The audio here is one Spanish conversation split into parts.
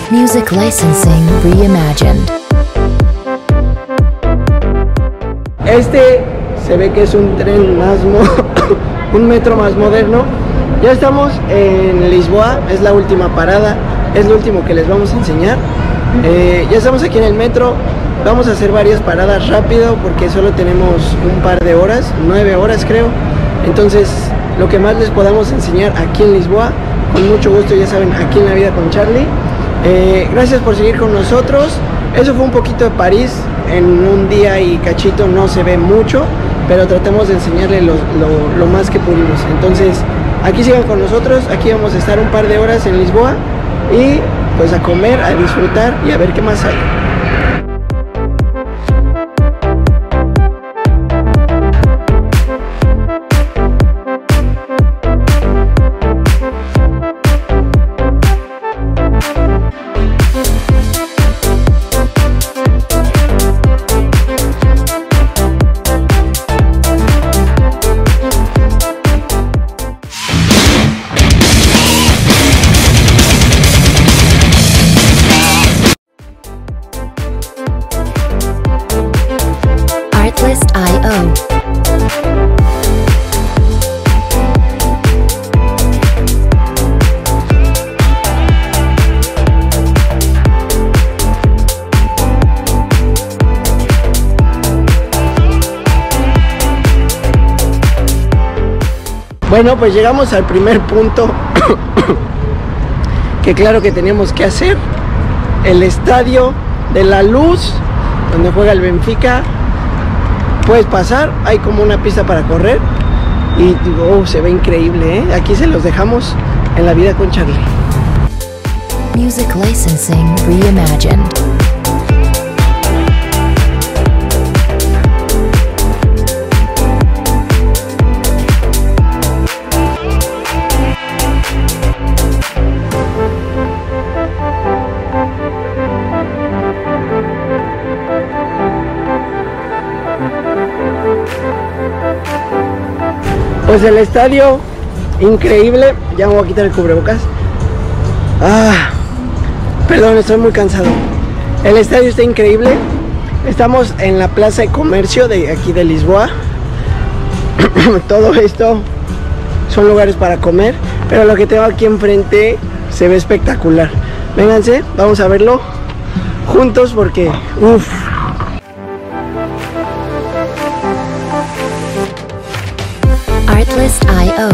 Music licensing reimagined. Este se ve que es un tren más un metro más moderno. Ya estamos en Lisboa, es la última parada, es lo último que les vamos a enseñar. Ya estamos aquí en el metro, vamos a hacer varias paradas rápido porque solo tenemos un par de horas, 9 horas creo. Entonces lo que más les podamos enseñar aquí en Lisboa, con mucho gusto, ya saben, aquí en La Vida con Charlie. Gracias por seguir con nosotros. Eso fue un poquito de París, en un día y cachito no se ve mucho, pero tratemos de enseñarle lo más que pudimos. Entonces aquí sigan con nosotros, aquí vamos a estar un par de horas en Lisboa y pues a comer, a disfrutar y a ver qué más hay. Artlist.io. Bueno, pues llegamos al primer punto que claro que teníamos que hacer: el Estadio de la Luz, donde juega el Benfica. Puedes pasar, hay como una pista para correr y se ve increíble, ¿eh? Aquí se los dejamos en La Vida con Charlie. Music licensing reimagined. Pues el estadio, increíble. Ya me voy a quitar el cubrebocas. Perdón, estoy muy cansado. El estadio está increíble. Estamos en la plaza de comercio de aquí de Lisboa. Todo esto son lugares para comer, pero lo que tengo aquí enfrente se ve espectacular. Vénganse, vamos a verlo juntos porque Artlist.io.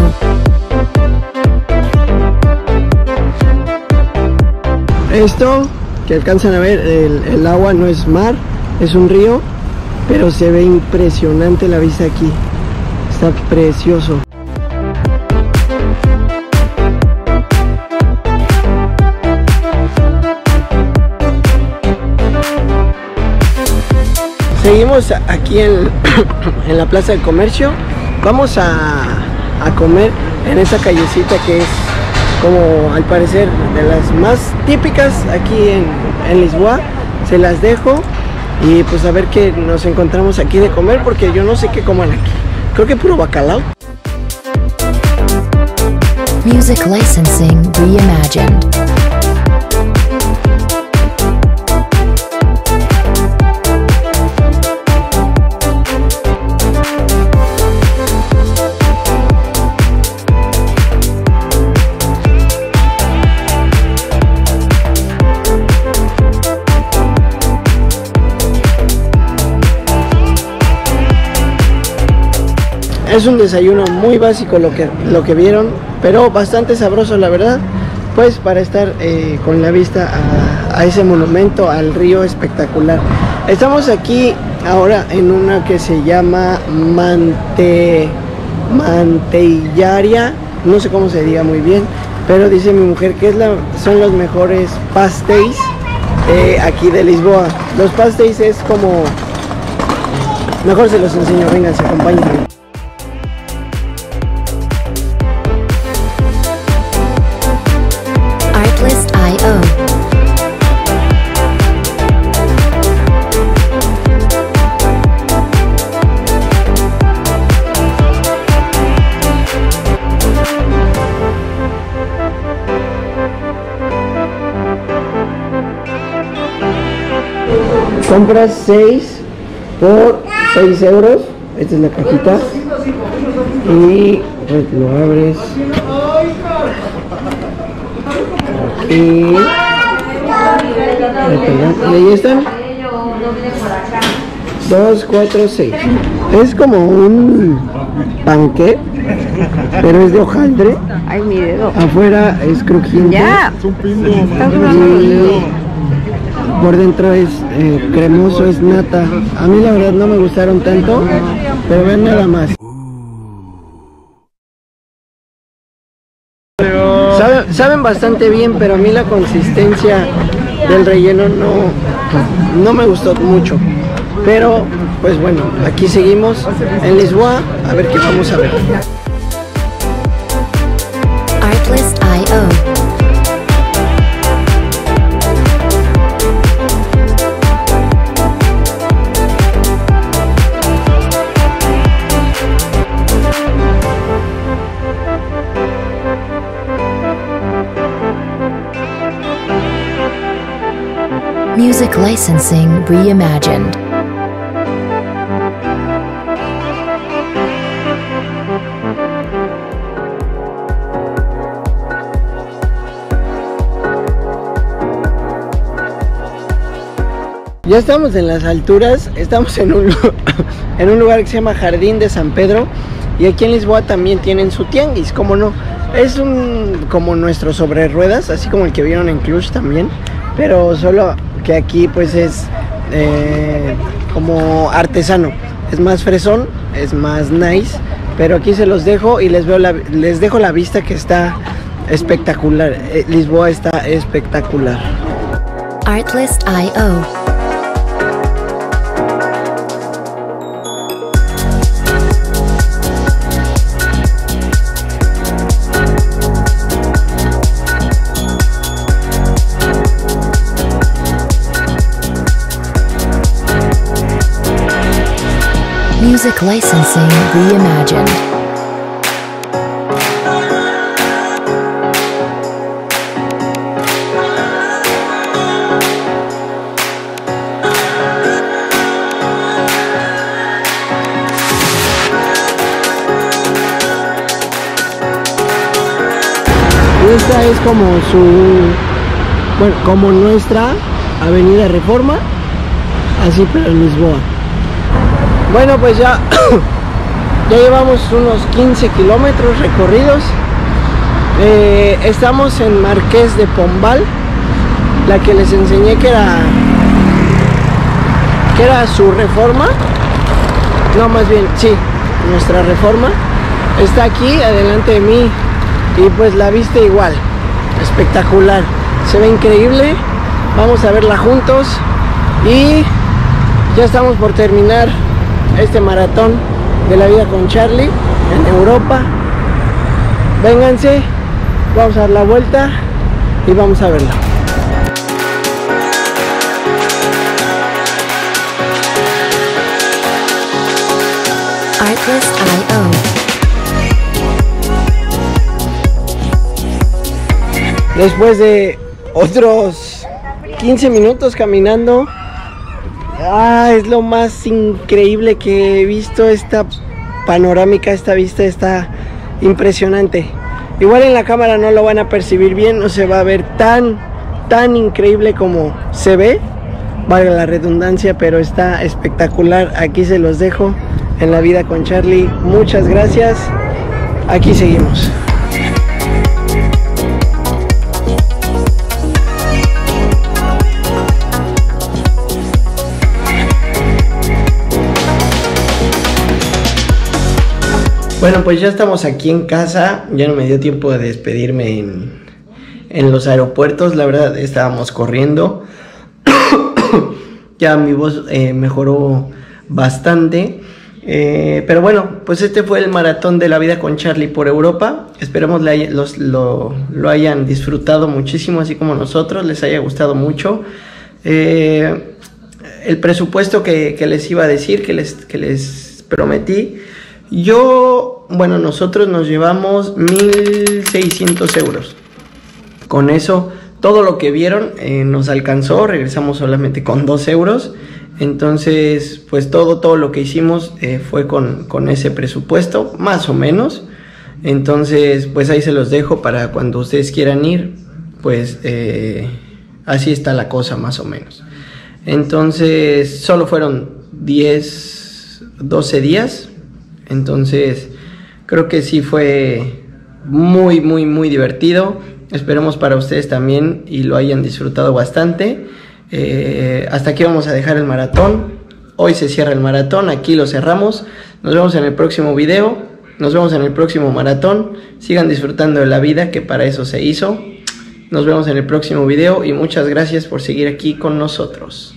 Esto que alcanzan a ver, el agua no es mar, es un río, pero se ve impresionante la vista aquí. Está precioso. Seguimos aquí en la plaza del comercio. Vamos a comer en esa callecita que es, como al parecer, de las más típicas aquí en Lisboa. Se las dejo y pues a ver qué nos encontramos aquí de comer, porque yo no sé qué coman aquí. Creo que puro bacalao. Music licensing reimagined. Es un desayuno muy básico lo que vieron, pero bastante sabroso, la verdad, pues para estar con la vista a ese monumento, al río espectacular. Estamos aquí ahora en una que se llama Mantellaria, no sé cómo se diga muy bien, pero dice mi mujer que son los mejores pastéis aquí de Lisboa. Los pastéis es como... Mejor se los enseño, vénganse, acompáñenme. Artlist.io. Compras 6 por 6 euros. Esta es la cajita. Y pues lo abres. Aquí. Y ahí están. 2, 4, 6. Es como un panqué, pero es de hojaldre. Ay, mi dedo. Afuera es crujiente. Ya. Y por dentro es cremoso, es nata. A mí la verdad no me gustaron tanto, pero ven nada más. Saben bastante bien, pero a mí la consistencia del relleno no me gustó mucho. Pero, pues bueno, aquí seguimos en Lisboa, a ver qué vamos a ver. Artlist.io. Music licensing reimagined. Ya estamos en las alturas, estamos en un lugar que se llama Jardín de San Pedro. Y aquí en Lisboa también tienen su tianguis, como no. Es como nuestro sobre ruedas, así como el que vieron en Cluj también. Pero solo que aquí pues es como artesano. Es más fresón, es más nice. Pero aquí se los dejo y les dejo la vista que está espectacular. Lisboa está espectacular. Artlist.io. Music licensing reimagined. Esta es como como nuestra Avenida Reforma, así pero en Lisboa. Bueno, pues ya llevamos unos 15 kilómetros recorridos. Estamos en Marqués de Pombal, la que les enseñé que era su reforma. No, más bien, sí, nuestra reforma. Está aquí, adelante de mí. Y pues la vista igual, espectacular. Se ve increíble. Vamos a verla juntos. Y ya estamos por terminar este maratón de la vida con Charlie en Europa. Vénganse, vamos a dar la vuelta y vamos a verla. Artlist.io. Después de otros 15 minutos caminando, es lo más increíble que he visto. Esta panorámica, esta vista está impresionante. Igual en la cámara no lo van a percibir bien, no se va a ver tan increíble como se ve, valga la redundancia, pero está espectacular. Aquí se los dejo en la vida con Charlie. Muchas gracias, aquí seguimos. Bueno, pues ya estamos aquí en casa. Ya no me dio tiempo de despedirme en los aeropuertos. La verdad, estábamos corriendo. Ya mi voz mejoró bastante. Pero bueno, pues este fue el maratón de la vida con Charlie por Europa. Esperemos lo hayan disfrutado muchísimo, así como nosotros, les haya gustado mucho. El presupuesto que les iba a decir, que les prometí. Nosotros nos llevamos 1.600 euros. Con eso todo lo que vieron nos alcanzó, regresamos solamente con 2 euros. Entonces, pues todo lo que hicimos fue con ese presupuesto, más o menos. Entonces, pues ahí se los dejo para cuando ustedes quieran ir, pues así está la cosa más o menos. Entonces, solo fueron 12 días. Entonces, creo que sí fue muy divertido. Esperemos para ustedes también y lo hayan disfrutado bastante. Hasta aquí vamos a dejar el maratón. Hoy se cierra el maratón, aquí lo cerramos. Nos vemos en el próximo video, nos vemos en el próximo maratón. Sigan disfrutando de la vida, que para eso se hizo. Nos vemos en el próximo video y muchas gracias por seguir aquí con nosotros.